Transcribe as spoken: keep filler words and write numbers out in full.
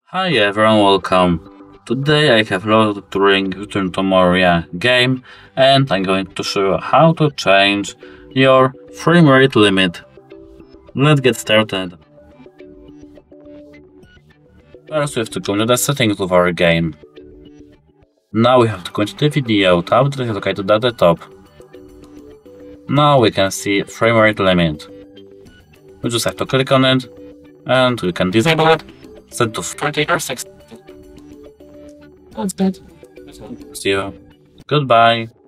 Hi everyone, welcome. Today I have Lord of the Ring Return to Moria game and I'm going to show you how to change your frame rate limit. Let's get started. First we have to go to the settings of our game. Now we have to go into the video tab that is located at the top. Now we can see frame rate limit. We just have to click on it and we can disable it. Set to thirty or sixty. That's good. See you. Goodbye.